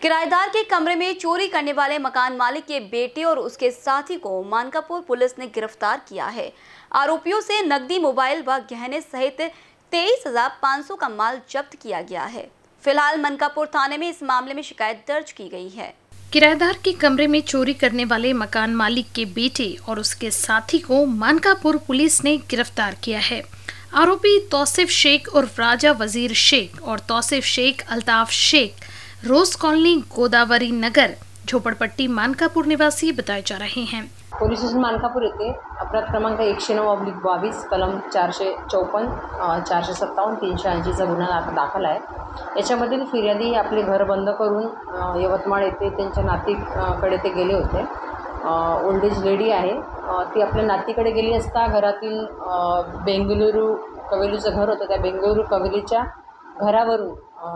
किराएदार के कमरे में चोरी करने वाले मकान मालिक के बेटे और उसके साथी को मानकापुर पुलिस ने गिरफ्तार किया है। आरोपियों से नकदी, मोबाइल व गहने सहित 23,500 का माल जब्त किया गया है। फिलहाल मानकापुर थाने में इस मामले में शिकायत दर्ज की गई है। किराएदार के कमरे में चोरी करने वाले मकान मालिक के बेटे और उसके साथी को मानकापुर पुलिस ने गिरफ्तार किया है। आरोपी तौसीफ शेख उर्फ राजा वजीर शेख और तौसीफ शेख अल्ताफ शेख रोज कॉलोनी गोदावरी नगर झोपड़पट्टी मानकापुर निवासी बताए जा रहे हैं। पोलीस स्टेशन मानकापूर येथे अपराध क्रमांक 109/22 कलम 454, 457, 380चा गुन्हा दाखल आहे। याच्यामधील फिर्यादी आपले घर बंद करून यवतमाळ येथे त्यांच्या नातीकडे ते गेले होते। ओल्ड एज लेडी आहे, ती आपल्या नातीकडे गेली असता घरातील बेंगलुरू कवेलीचं घर होतं, त्या बेंगलुरू कवेलीच्या घरावरून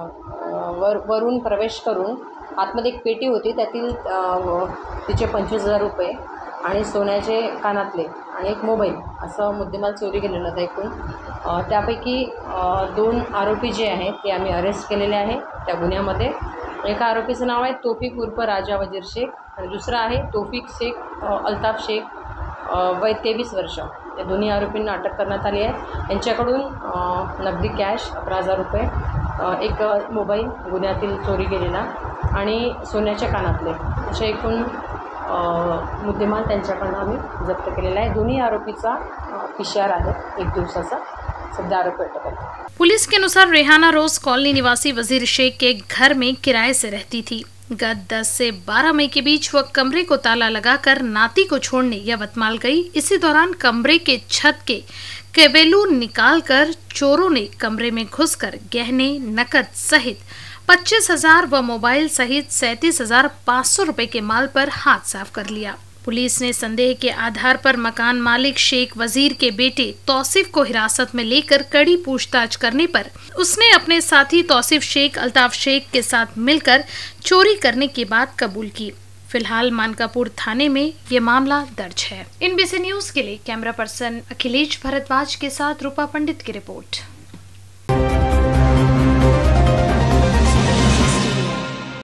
वरून प्रवेश करून आतमध्ये एक पेटी होती, त्यातील तिचे 25,000 रुपये आणि सोन्याचे कानातले आणि एक मोबाईल असं मुद्देमाल चोरी केलेलं होतं एकूण। त्यापैकी 2 आरोपी जे आहेत ते आम्ही अरेस्ट केलेले आहे त्या गुन्ह्यामध्ये। एका आरोपीचं नाव आहे तौफिक उर्फ राजा वजीर शेख आणि दुसरा आहे तौफिक शेख अल्ताफ शेख, वय 23 वर्ष। या दोन्ही आरोपींना अटक करण्यात आली आहे। यांच्याकडून नगदी कॅश 11,000 रुपये, एक मोबाईल गुन्ह्यातील चोरी गेलेला आणि सोन्याचे कानातले असे एकूण मुद्देमाल त्यांच्याकडून आम्ही जप्त केलेला आहे। दोन्ही आरोपीचा PCR आहे 1 दिवसाचा। सध्या आरोपी अटक आहे। पुलिस के अनुसार रेहाना रोज कॉलोनी निवासी वजीर शेख के घर में किराए से रहती थी। गत 10 से 12 मई के बीच वह कमरे को ताला लगाकर नाती को छोड़ने यवतमाल गई। इसी दौरान कमरे के छत के केबेलू निकालकर चोरों ने कमरे में घुसकर गहने, नकद सहित 25,000 व मोबाइल सहित 37,500 रुपए के माल पर हाथ साफ कर लिया। पुलिस ने संदेह के आधार पर मकान मालिक शेख वजीर के बेटे तौसीफ को हिरासत में लेकर कड़ी पूछताछ करने पर उसने अपने साथी तौसीफ शेख अल्ताफ शेख के साथ मिलकर चोरी करने की बात कबूल की। फिलहाल मानकापुर थाने में ये मामला दर्ज है। NBC न्यूज के लिए कैमरा पर्सन अखिलेश भारद्वाज के साथ रूपा पंडित की रिपोर्ट।